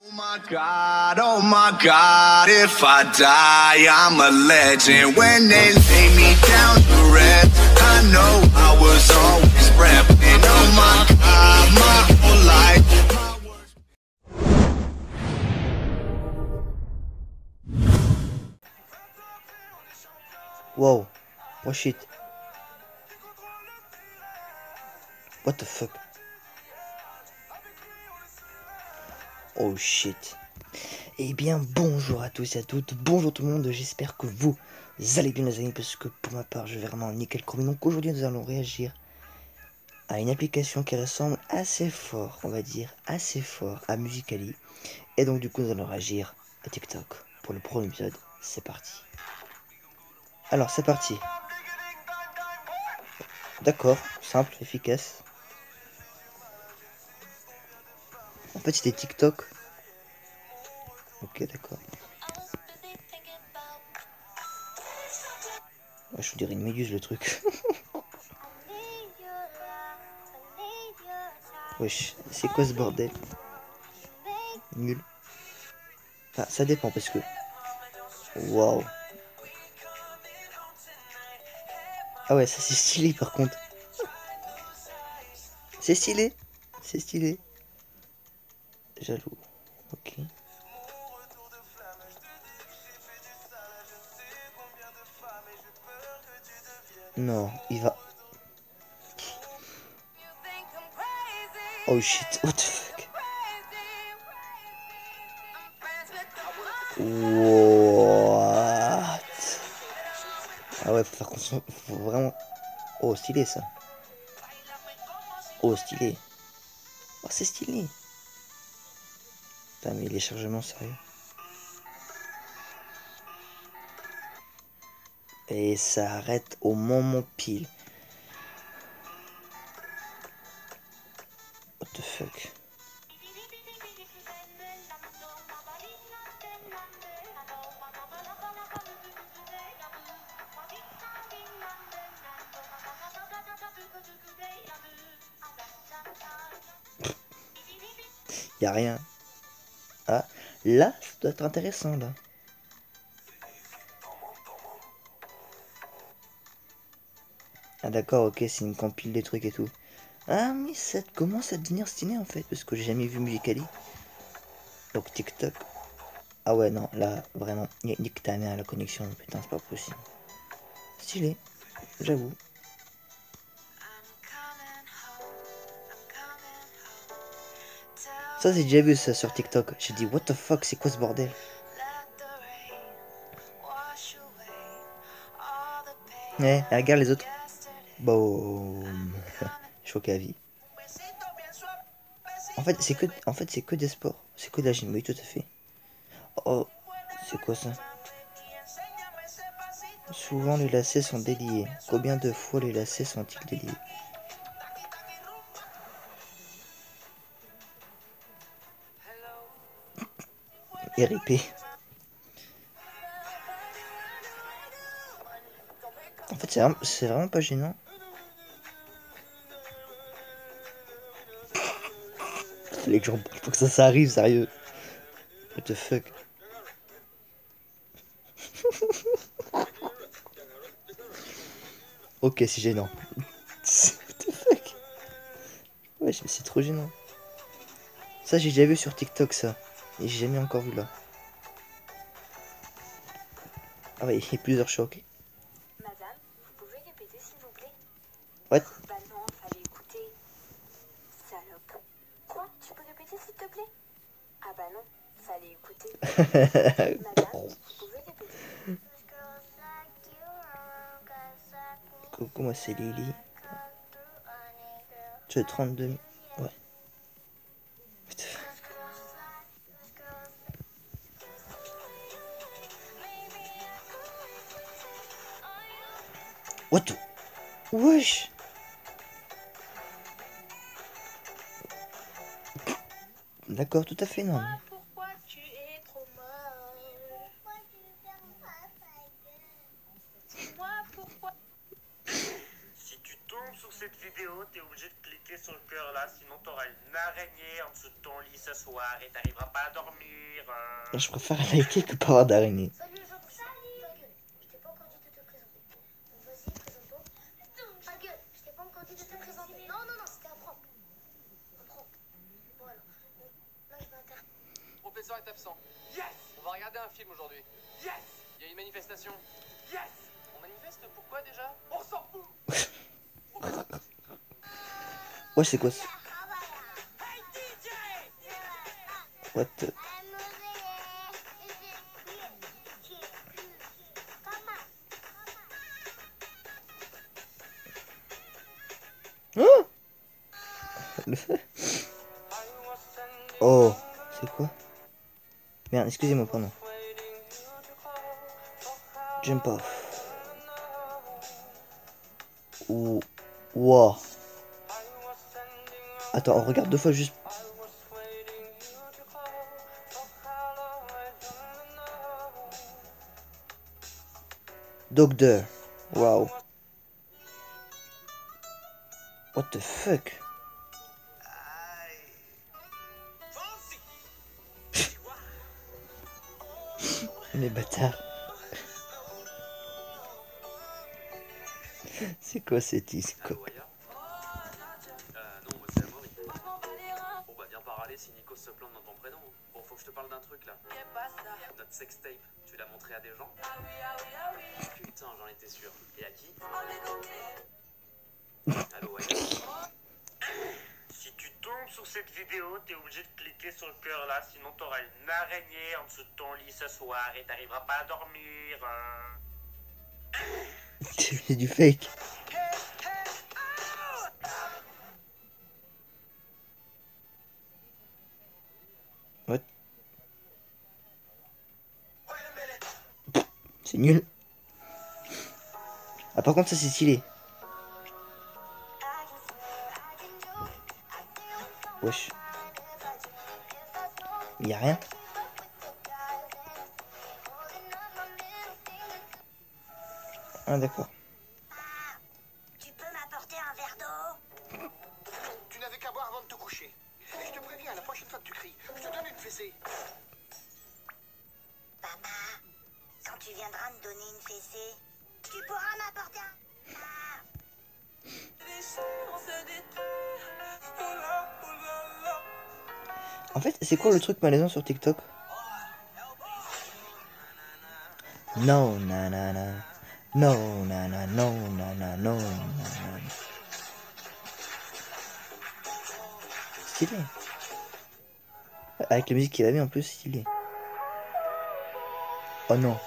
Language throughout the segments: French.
Oh my God, if I die, I'm a legend. When they lay me down to rest, I know I was always repping. Oh my God, my whole life. Wow, oh shit. What the fuck? Oh shit. Eh bien bonjour à tous et à toutes, bonjour tout le monde, j'espère que vous allez bien les amis, parce que pour ma part je vais vraiment nickel chrome. Donc aujourd'hui nous allons réagir à une application qui ressemble assez fort, on va dire, assez fort à Musical.ly. Et donc du coup nous allons réagir à TikTok pour le premier épisode, c'est parti. Alors c'est parti. D'accord, simple, efficace. En fait c'était TikTok. Ok d'accord. Ouais, je dirais une méduse le truc. Wesh, c'est quoi ce bordel? Nul. Enfin, ça dépend parce que... Waouh. Ah ouais, ça c'est stylé par contre. C'est stylé. C'est stylé. Jaloux. Ok. Non, il va... Oh shit, what the fuck. What? Ah ouais, faut faire conscience, faut vraiment... Oh, stylé ça. Oh, stylé. Oh, c'est stylé. Putain, mais les chargements, sérieux. Et ça arrête au moment pile. What the fuck. Y a rien. Ah, là, ça doit être intéressant, là. Ah d'accord, ok, c'est une compile des trucs et tout. Ah mais ça commence à devenir stylé en fait, parce que j'ai jamais vu Musical.ly. Donc TikTok. Ah ouais, non, là, vraiment, nique ta mère la connexion, putain, c'est pas possible. Stylé, j'avoue. Ça, j'ai déjà vu ça sur TikTok. J'ai dit, what the fuck, c'est quoi ce bordel? Ouais, regarde les autres. Boum. Choqué à vie. En fait, c'est que des sports. C'est que de la gym, oui, tout à fait. Oh, c'est quoi ça? Souvent les lacets sont déliés. Combien de fois les lacets sont-ils déliés? RIP. En fait, c'est vraiment pas gênant. Les gens, faut que ça arrive, sérieux. What the fuck. Ok, c'est gênant. What the fuck. Ouais, mais c'est trop gênant. Ça, j'ai déjà vu sur TikTok, ça. Et j'ai jamais encore vu là. Ah ouais, il y a plusieurs chocs. Madame, vous pouvez répéter s'il vous plaît? What? Bah non, fallait écouter. Salope. Quoi? Tu peux répéter s'il te plaît? Ah bah non, fallait écouter. Madame, vous pouvez répéter? Coucou, moi c'est Lily. Tu as 32 000. Ouais. What the... Wesh. D'accord, tout à fait, non. Pourquoi tu es trop moche? Dis-moi pourquoi. Si tu tombes sur cette vidéo, t'es obligé de cliquer cliquer sur le cœur là, sinon t'auras une araignée en dessous de ton lit ce soir et t'arriveras pas à dormir. Je préfère liker que pas avoir d'araignée. Salut les autres, salut. Ta gueule, je t'ai pas encore dit de te présenter. Donc vas-y, présente-toi. Ta gueule, je t'ai pas encore dit de te présenter. Non, non, non, c'était un prank. Un prank. Voilà. Donc, là, je vais interrompre. Le professeur est absent. Yes! On va regarder un film aujourd'hui. Yes! Il y a une manifestation. Yes! On manifeste pourquoi déjà? On s'en fout! Ouais, c'est quoi ça? What the... Oh, oh, c'est quoi? Merde, excusez-moi, pardon. Jump off. Ouh. Wow. Attends, on regarde deux fois juste. Docteur. Wow. What the fuck? Les bâtards. C'est quoi cette c'est quoi? Non, moi c'est Amaury. Bon bah viens pas râler si Nico se plante dans ton prénom. Bon, faut que je te parle d'un truc là. Notre sextape, tu l'as montré à des gens? Putain, j'en étais sûr. Et à qui? Allô, ouais. Si tu tombes sur cette vidéo, t'es obligé de cliquer sur le cœur là, sinon t'auras une araignée en dessous de ton lit ce soir et t'arriveras pas à dormir. C'est du fake. What? C'est nul. Ah par contre ça c'est stylé. Wesh. Y'a rien. Ah d'accord. Tu peux m'apporter un verre d'eau? Tu n'avais qu'à boire avant de te coucher. Et je te préviens, la prochaine fois que tu cries, je te donne une fessée. Papa, quand tu viendras me donner une fessée, tu pourras m'apporter un... En fait, c'est quoi le truc malaisant sur TikTok? Non, nanana. Non, nanana, non, nanana, non, nanana. Stylé. Avec la musique qu'il avait en plus, stylé. Oh non.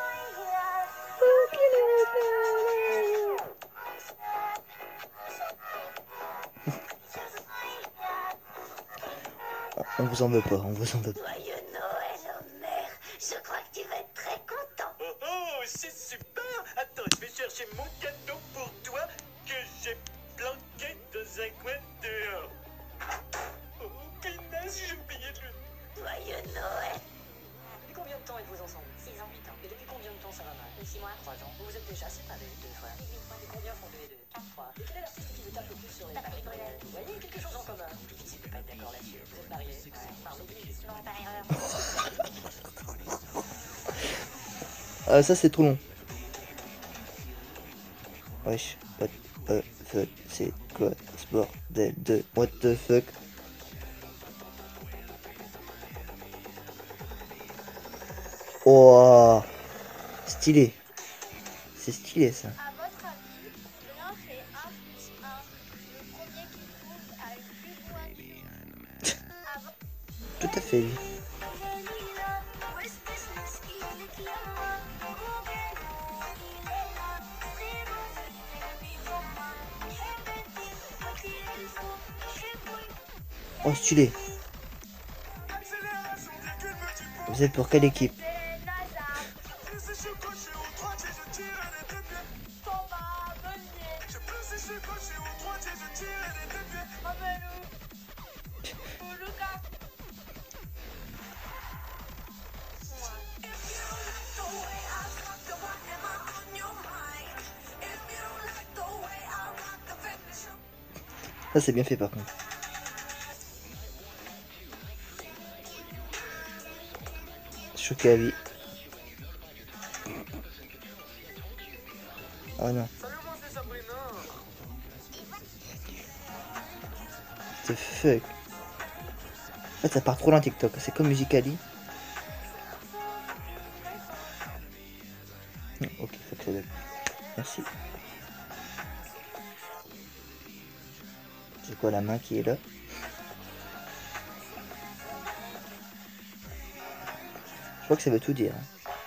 On vous en veut pas, on vous en veut pas. Joyeux Noël, Homer. Je crois que tu vas être très content. Oh, c'est super! Attends, je vais chercher mon cadeau pour toi que j'ai planqué dans un coin dehors. Oh, punaise, j'ai oublié de le... Joyeux Noël. Depuis combien de temps êtes-vous ensemble? 6 ans, 8 ans. Et depuis combien de temps ça va mal? 6 mois. 3 ans. Vous vous êtes déjà séparés 2 fois. 8 fois. Et combien font 2 et 2? 3. Et quel est l'artiste qui vous tape le plus sur les Patrick pattes? Bruel. Vous voyez quelque chose en commun? Difficile de pas être d'accord là-dessus. Vous êtes mariés? Pardon. Non, par erreur. Ah ça c'est trop long. Wesh, what the fuck, c'est quoi ce bordel de what the fuck? Oh, stylé. C'est stylé ça. À votre avis, l'un fait 1 plus 1. Le premier qui trouve a une plus grande. Tout à fait. Oh stylé. Vous êtes pour quelle équipe? Ça c'est bien fait par contre. Choqué à vie. Oh non. What the fuck. En fait ça part trop loin TikTok, c'est comme Musical.ly. Ok, faut que ça donne. Merci. C'est quoi la main qui est là? Je crois que ça veut tout dire.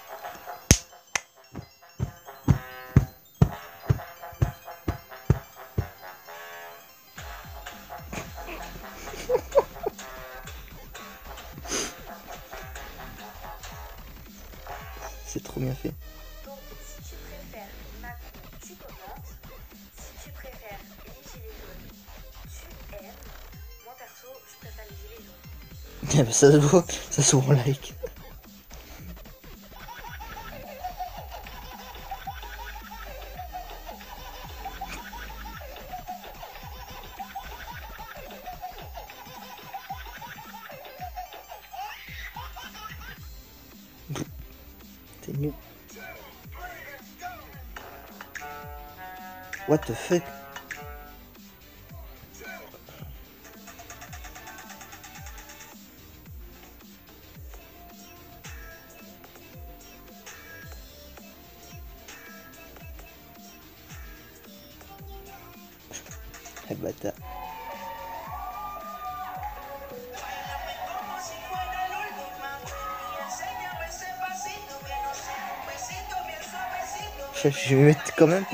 C'est trop bien fait. Donc, si tu préfères Macron, tu commentes. Si tu préfères les gilets jaunes, tu aimes. Moi, perso, je préfère les gilets jaunes. Ça se voit, ça se voit en like. C'est mieux. What the fuck? Le bâtard. Je vais mettre quand même.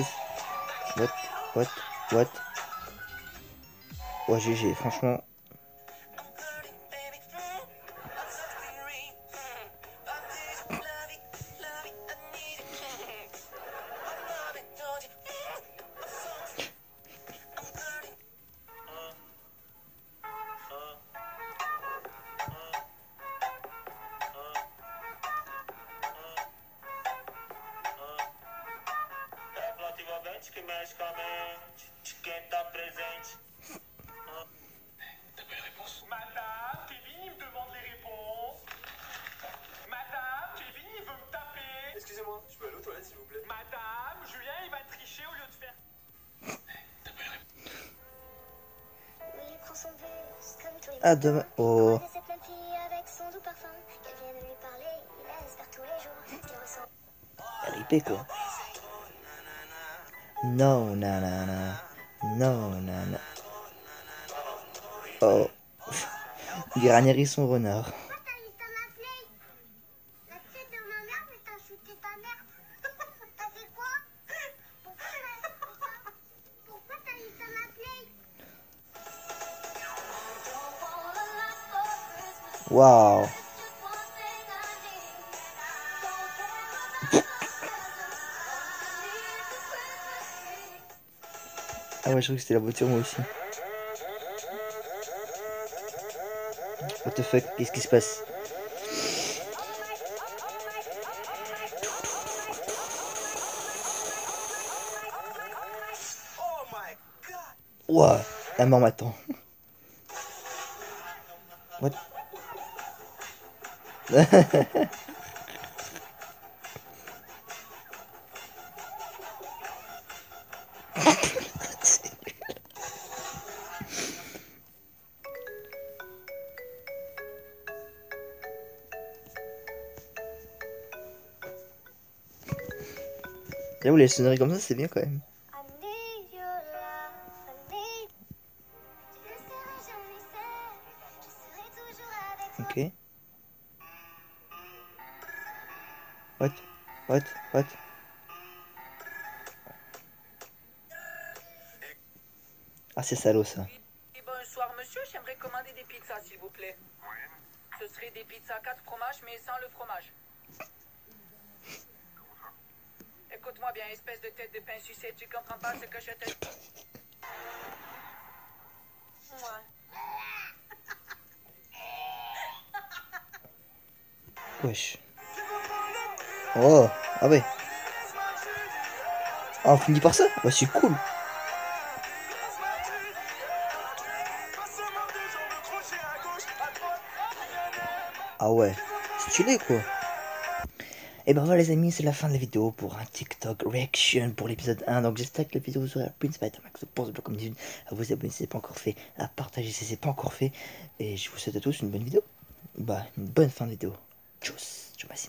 What? Ouais, GG, franchement. Magicamente, quem tá presente? T'as pas les réponses? Madame, Kevin, il me demande les réponses. Madame, Kevin, il veut me taper. Excusez-moi, je peux aller aux toilettes s'il vous plaît? Madame, Julien, il va tricher au lieu de faire. T'as pas les réponses? Oui, il prend son bus comme tous les Ah, demain. Oh. matins. Cette même fille avec son doux parfum. Qu'elle vienne lui parler, il espère tous les jours. Ce qu'il ressent. RIP quoi. Non, nanana. Non, nanana. Oh. Granny hérisson renard. Pourquoi t'as mis ta m'appeler? La tête de ma mère, mais t'as shooté ta mère. T'as fait quoi? Pourquoi t'as mis ta m'appeler? Waouh. Ah ouais, je crois que c'était la voiture moi aussi. What the fuck, qu'est-ce qui se passe? Ouah, la mort m'attend. What? J'avoue, les sonneries comme ça, c'est bien quand même. I need your love, I need. Je ne serai jamais seule, je serai toujours avec toi. Ok. What? Ah, c'est salaud ça. Bonsoir monsieur, j'aimerais commander des pizzas s'il vous plaît. Ce serait des pizzas 4 fromages mais sans le fromage. Écoute-moi bien, espèce de tête de pain sucé, tu comprends pas ce que je te... Ouais. Wesh. Oh, ah ouais. Ah, on finit par ça? Bah, c'est cool. Ah ouais, stylé quoi. Et ben voilà les amis, c'est la fin de la vidéo pour un TikTok reaction pour l'épisode 1. Donc j'espère que la vidéo vous aura plu. N'hésitez pas à mettre un pouce bleu comme d'habitude, à vous abonner si ce n'est pas encore fait, à partager si ce n'est pas encore fait. Et je vous souhaite à tous une bonne vidéo. Bah, une bonne fin de vidéo. Tchuss, je m'assime.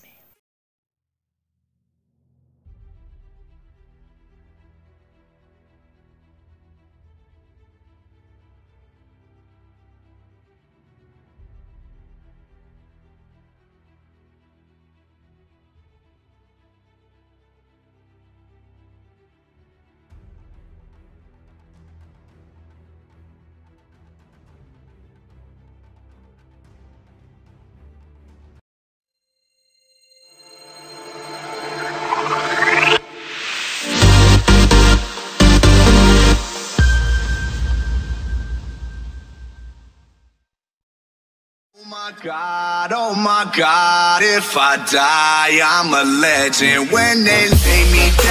Oh my God, if I die, I'm a legend. When they lay me down